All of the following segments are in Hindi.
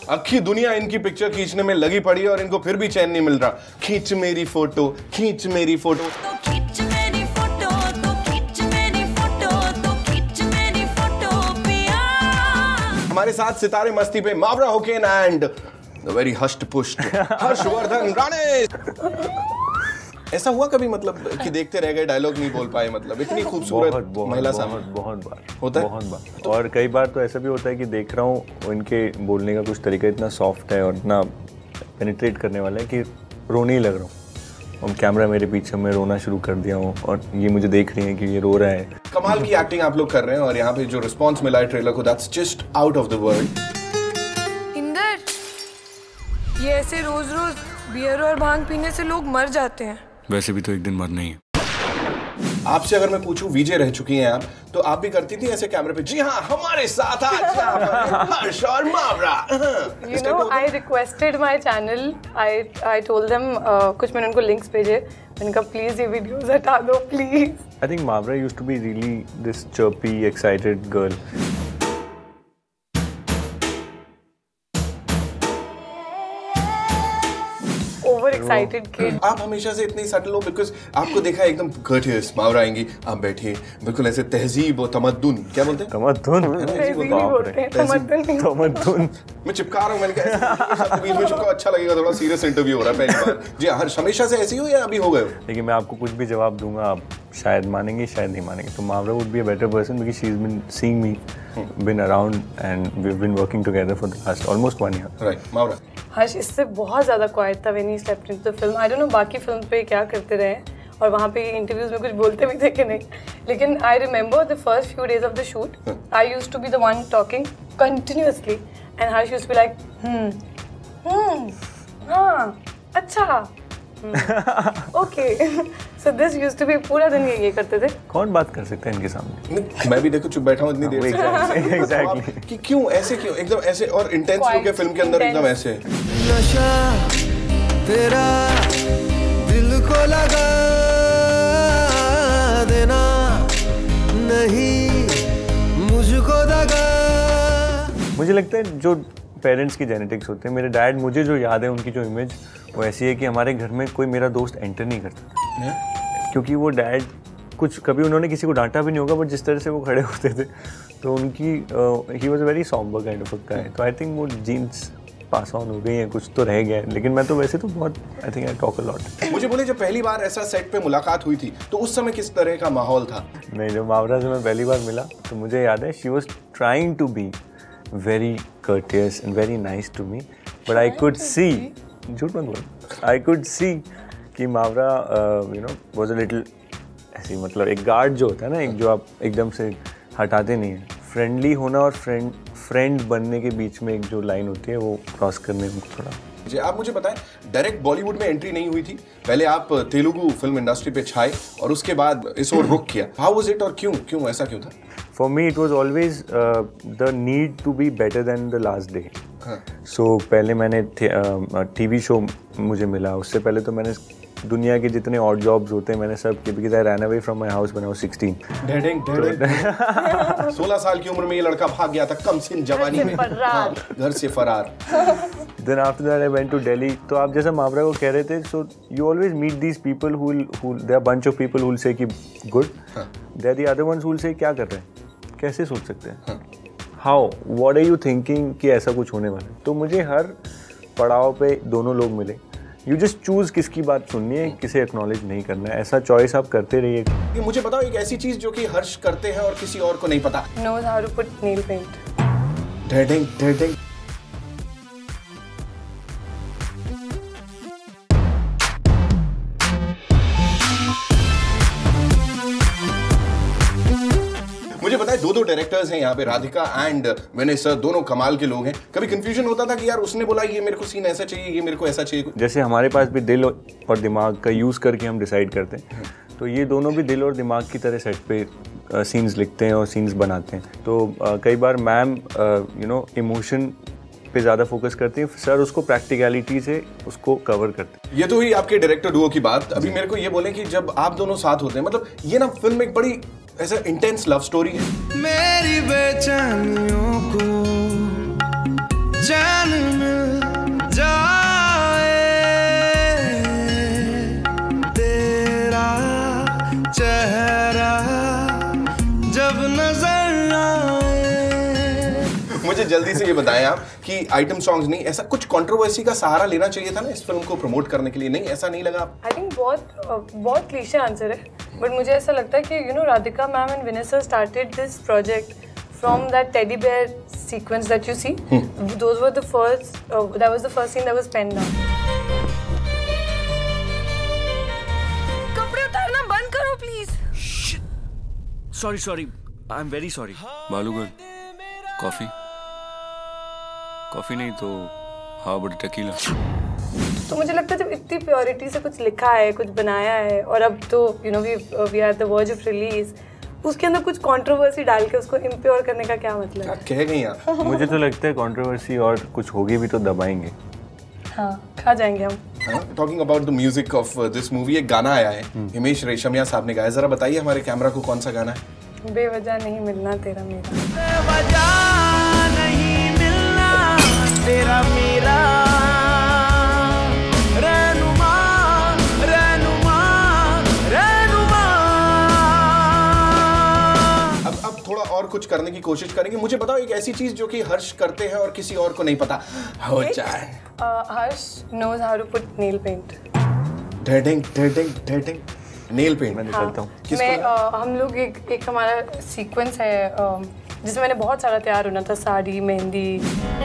अक्खी दुनिया इनकी पिक्चर खींचने में लगी पड़ी है और इनको फिर भी चैन नहीं मिल रहा। खींच मेरी फोटो, खींच मेरी फोटो। हमारे साथ सितारे मस्ती पे Mawra Hocane and the very हष्ट पुष्ट हर्षवर्धन राणे। ऐसा हुआ कभी मतलब कि देखते रह गए, डायलॉग नहीं बोल पाए, मतलब इतनी खूबसूरत महिला सामने? बहुत बार होता है, बहुत बार। और कई बार तो ऐसा भी होता है कि देख रहा हूँ इनके बोलने का कुछ तरीका इतना सॉफ्ट है और इतना पेनिट्रेट करने वाला है कि रोने ही लग रहा हूँ। और कैमरा मेरे पीछे, मैं रोना शुरू कर दिया हूँ और ये मुझे देख रही है कि ये रो रहा है। कमाल की एक्टिंग आप लोग कर रहे हैं और यहाँ पे जो रिस्पॉन्स मिला है ट्रेलर को, that's just out of the world. Inder, ये ऐसे रोज रोज बियर और भांग पीने से लोग मर जाते हैं। वैसे भी तो एक दिन मरना ही है। आपसे अगर मैं पूछूं, वीजे रह चुकी हैं आप, तो आप भी करती थी ऐसे कैमरे पे? जी हाँ, हमारे साथ आज यहाँ पर हर्ष और मावरा। You know, I requested my channel. I told them कुछ मैंने उनको लिंक्स भेजे, मैंने कहा प्लीज ये वीडियोस हटा दो please. I think Mavra used to be really this chirpy, excited girl. Over excited kid. आप हमेशा से इतनी सटल हो, बिकॉज आपको देखा एकदम courteous, मावरा आएंगी, आप बैठिए, बिल्कुल ऐसे तहजीब और तमद्दुन, क्या बोलते हैं? तमद्दुन। तमद्दुन। मैं चिपका रहा हूँ, मैंने कहा बीच में चिपका, अच्छा लगेगा, थोड़ा सीरियस इंटरव्यू हो रहा है पहली बार। जी हर्ष, हमेशा से ऐसी हो या अभी हो गए हो? देखिए, मैं आपको कुछ भी जवाब दूंगा, आप शायद मानेंगे शायद नहीं मानेंगे। तो Mawra would be a better person because she is been seeing me, been around and we have been working together for the last almost 1 year. Right. Mawra? Harsh इससे बहुत ज़्यादा क्वाइट था when he stepped into the film. I don't know बाकी फिल्म पे क्या करते रहे और वहाँ पे इंटरव्यूज में कुछ बोलते भी थे कि नहीं, लेकिन I remember the first few days of the shoot I used to be the one talking continuously and Harsh used to be like हाँ अच्छा okay. So this used to be, पूरा दिन ये करते थे। कौन बात कर सकता है इनके सामने? मैं भी देखो चुप बैठा हूँ इतनी देर से। एग्जैक्टली। कि क्यों ऐसे, क्यों एकदम ऐसे और इंटेंस होके फिल्म के अंदर एकदम ऐसे? नशा तेरा दिल को लगा देना, नहीं मुझको दगा। मुझे लगता है जो पेरेंट्स की जेनेटिक्स होते हैं, मेरे डैड, मुझे जो याद है उनकी जो इमेज वो ऐसी है कि हमारे घर में कोई मेरा दोस्त एंटर नहीं करता था, क्योंकि वो डैड कुछ, कभी उन्होंने किसी को डांटा भी नहीं होगा, बट जिस तरह से वो खड़े होते थे तो उनकी he was a very sombre kind of a guy. तो आई थिंक वो जीन्स पास ऑन हो गई हैं, कुछ तो रह गया है, लेकिन मैं तो वैसे तो बहुत, I think I talk a lot. मुझे बोले जब पहली बार ऐसा सेट पे मुलाकात हुई थी तो उस समय किस तरह का माहौल था? नहीं, जब मावरा से मैं पहली बार मिला तो मुझे याद है she was trying to be very courteous and very nice to me, but I could see, झूठ मत बोल, I could see कि मावरा you know was a little ऐसी, मतलब एक गार्ड जो होता है ना, एक जो आप एकदम से हटाते नहीं है, फ्रेंडली होना और फ्रेंड बनने के बीच में एक जो लाइन होती है वो क्रॉस करने में थोड़ा। जी आप मुझे बताएं, डायरेक्ट बॉलीवुड में एंट्री नहीं हुई थी, पहले आप तेलुगु फिल्म इंडस्ट्री पे छाए और उसके बाद इस ओर रुख किया। हाउ वाज इट और क्यों ऐसा क्यों था? For me it was always the need to be better than the last day. So पहले मैंने टीवी शो मुझे मिला, उससे पहले तो मैंने दुनिया के जितने ऑड जॉब्स होते हैं मैंने सब किए, because I ran away from my house when I was 16. 16 साल की उम्र में ये लड़का भाग गया था, कम सिन जवानी में, घर से फरार। Then after that I went to Delhi. तो आप जैसा मावरा को कह रहे थे, so you always meet these people who there are bunch of people who will say कि good, there are the other ones who will say क्या कर रहे हैं, कैसे सोच सकते हैं, How, what are you thinking कि ऐसा कुछ होने वाला है। तो मुझे हर पड़ाव पे दोनों लोग मिले। You just choose किसकी बात सुननी है, किसे एक्नॉलेज नहीं करना है, ऐसा चॉइस आप करते रहिए। ये मुझे बताओ एक ऐसी चीज जो कि हर्ष करते हैं और किसी और को नहीं पता। Knows how to put nail paint. Dating मुझे पता है दो डायरेक्टर्स हैं यहाँ पे, राधिका एंड विनय सर, दोनों कमाल के लोग हैं। कभी कंफ्यूजन होता था कि यार उसने बोला ये मेरे को सीन ऐसा चाहिए, ये मेरे को ऐसा चाहिए? जैसे हमारे पास भी दिल और दिमाग का यूज़ करके हम डिसाइड करते हैं, तो ये दोनों भी दिल और दिमाग की तरह सेट पे सीन्स लिखते हैं और सीन्स बनाते हैं। तो कई बार मैम यू नो इमोशन पे ज़्यादा फोकस करती हैं, सर उसको प्रैक्टिकलिटी से उसको कवर करते हैं। ये तो हुई आपके डायरेक्टर डुओ की बात। अभी मेरे को ये बोले कि जब आप दोनों साथ होते हैं, मतलब ये ना फिल्म एक बड़ी ऐसा इंटेंस लव स्टोरी है। मेरी बेचैनियों को चैन मिल जाए, तेरा चेहरा जब नजर आए। मुझे जल्दी से ये बताएं आप कि आइटम सॉन्ग्स नहीं, ऐसा कुछ कंट्रोवर्सी का सहारा लेना चाहिए था ना इस फिल्म को प्रमोट करने के लिए? नहीं, ऐसा नहीं लगा? आई थिंक बहुत क्लीशे आंसर है, बट मुझे ऐसा लगता है कि Radhika ma'am and Vinay sir started this project from that teddy bear sequence that you see. Those were the first, that was the first scene that was penned down. कपड़े उतारना बंद करो please. Sorry I am very sorry. बालूगढ़ कॉफी? कॉफी नहीं तो हाउ अबाउट टेकीला? तो मुझे लगता है जब इतनी प्योरिटी से कुछ लिखा है, कुछ बनाया है, और अब तो we are the verge of release, उसके अंदर कुछ कंट्रोवर्सी डाल के उसको इम्प्योर करने का क्या मतलब? क्या कह गई आप? मुझे तो लगता है कंट्रोवर्सी और कुछ होगी भी तो दबाएंगे। हाँ, खा जाएंगे हम। Talking about the music of this movie, एक गाना आया है, हिमेश रेशमिया साहब ने गाया, जरा बताइए हमारे कैमरा को कौन सा गाना है? बेवजह नहीं मिलना तेरा मेरा। बेवजह नहीं मिलना तेरा मेरा, रहनुमा रहनुमा रहनुमा। अब थोड़ा और कुछ करने की कोशिश करेंगे। मुझे बताओ एक ऐसी चीज जो कि हर्ष करते हैं और किसी और को नहीं पता हो जाए। Harsh knows how to put nail paint. ढेडिंग नेल पेंट मैं निकलता हूँ। हम लोग एक हमारा सीक्वेंस है जिसमें मैंने बहुत सारा तैयार होना था, साड़ी, मेहंदी।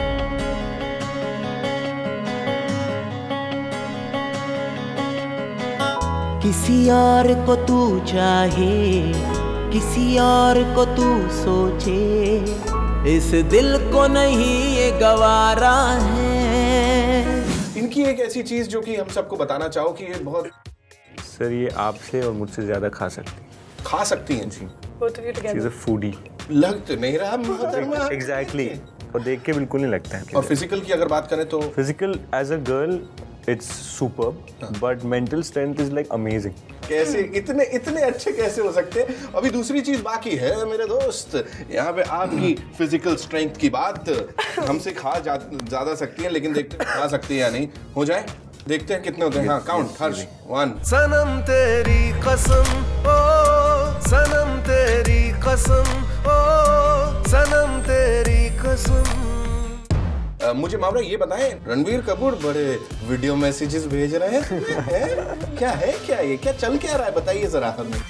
किसी और को तू चाहे, किसी और को तू सोचे, इस दिल को नहीं ये गवारा है। इनकी एक ऐसी चीज जो कि हम सबको बताना चाहो कि ये बहुत सर ये आपसे और मुझसे ज्यादा खा सकती हैं जी। Both of you together. She is a foodie. लग तो नहीं रहा मोहतरमा। एग्जैक्टली, और देख के बिल्कुल नहीं लगता है। और फिजिकल की अगर बात करें तो physical as a girl it's superb, but mental strength is like amazing. कैसे इतने अच्छे कैसे हो सकते हैं? अभी दूसरी चीज बाकी है मेरे दोस्त, यहाँ पे आपकी फिजिकल स्ट्रेंथ की बात हमसे खा ज्यादा सकती है, लेकिन देखते खा सकती है या नहीं। हो जाए, देखते हैं कितने होते हैं। हाँ, काउंट हर्ष। 1। सनम तेरी कसम ओ, सनम तेरी कसम ओ, सनम तेरी कसम। मुझे मामला ये बताएं, रणबीर कपूर बड़े वीडियो मैसेजेस भेज रहे हैं। क्या है क्या ये, क्या चल क्या रहा है, बताइए जरा हमें।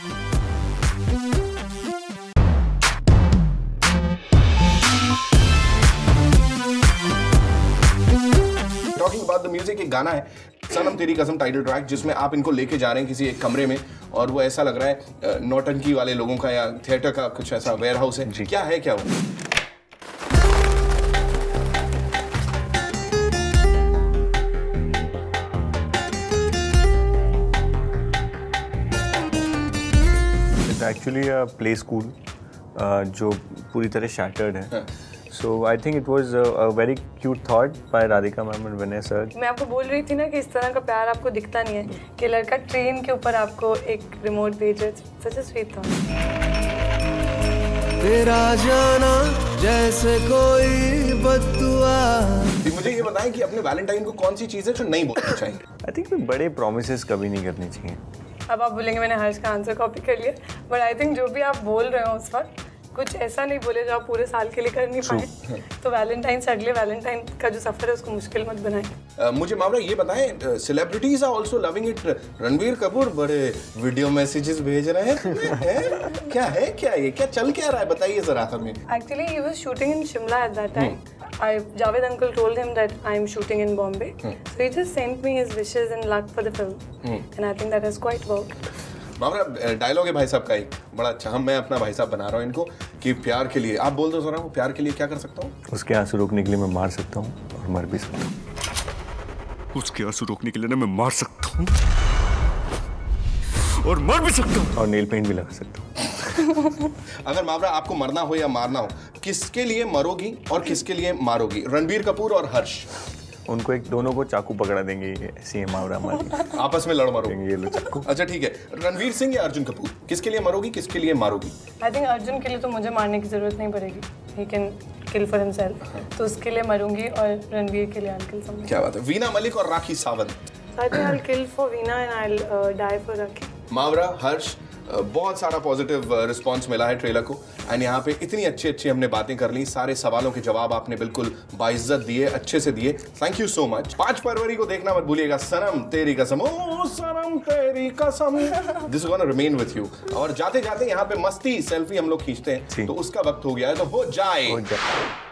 टॉकिंग अबाउट द म्यूजिक, एक गाना है सनम तेरी कसम टाइटल ट्रैक, जिसमें आप इनको लेके जा रहे हैं किसी एक कमरे में, और वो ऐसा लग रहा है नौटंकी वाले लोगों का या थिएटर का कुछ ऐसा वेयर हाउस है। क्या है क्या वो? एक्चुअली प्ले स्कूल जो पूरी तरह शैटर्ड है। So I think it was a very cute thought by Radhika ma'am and Vinay sir. मैं आपको बोल रही थी ना कि इस तरह का प्यार आपको दिखता नहीं है, कि लड़का ट्रेन के ऊपर आपको एक रिमोट भेजे। Such a sweet thought. तेरा जाना जैसे कोई बद्दुआ। मुझे ये बताएं कि अपने वैलेंटाइन को कौन सी चीज है जो नहीं बोलनी चाहिए? आई थिंक बड़े प्रोमिसेस कभी नहीं करने चाहिए। अब आप बोलेंगे मैंने हर्ष का आंसर कॉपी कर लिया, बट आई थिंक जो भी आप बोल रहे हो उस वक्त कुछ ऐसा नहीं बोले जो आप पूरे साल के लिए कर नहीं पाए। तो वैलेंटाइन से अगले वैलेंटाइन का जो सफर है उसको मुश्किल मत बनाएं। मुझे मामला ये बताएं, celebrities are also loving it. Ranbir Kapoor बड़े वीडियो मैसेजेस भेज रहे हैं। क्या है क्या ये, क्या चल क्या रहा है, बताइए जरा हमें। Actually, he was shooting in Shimla at that time. Javed uncle told him that I'm shooting in Bombay. So he just sent me his wishes and luck for the film. And I think that has quite worked. मामला डायलॉग है भाई साहब का एक बड़ा अच्छा, मैं अपना भाई साहब बना रहा हूँ इनको, कि प्यार के लिए आप बोल दो जरा, वो प्यार के लिए क्या कर सकता हूँ? उसके आंसू रोकने के लिए मैं मार सकता हूँ और मर भी सकता हूँ। उसके आंसू रोकने के लिए ना मैं मार सकता हूँ और मर भी सकता हूँ और नेल पेंट भी लगा सकता हूँ। अगर मावरा आपको मरना हो या मारना हो, किसके लिए मरोगी और किसके लिए मारोगी? रणबीर कपूर और हर्ष, उनको एक दोनों को चाकू पकड़ा देंगे सीएम मावरा मारी आपस में लड़ मरो। ये लो चाकू। अच्छा ठीक है, रणवीर सिंह या अर्जुन कपूर, किसके लिए मरोगी, किसके लिए मारोगी? आई थिंक अर्जुन के लिए तो मुझे मारने की जरूरत नहीं पड़ेगी, he can kill for himself, तो उसके लिए मरूंगी, और रणवीर के लिए आई किल समवन। क्या बात है। वीना मलिक और Rakhi Sawant? I think I will kill for Veena and I will die for Rakhi. Mawra, Harsh, बहुत सारा पॉजिटिव रिस्पांस मिला है ट्रेलर को, एंड यहाँ पे इतनी अच्छी हमने बातें कर ली, सारे सवालों के जवाब आपने बिल्कुल बाइज्जत दिए, अच्छे से दिए, थैंक यू सो मच। 5 फरवरी को देखना मत भूलिएगा सनम तेरी कसम, ओ सनम तेरी कसम, this is gonna remain with you. और जाते जाते यहाँ पे मस्ती सेल्फी हम लोग खींचते हैं, तो उसका वक्त हो गया है, तो हो जाए।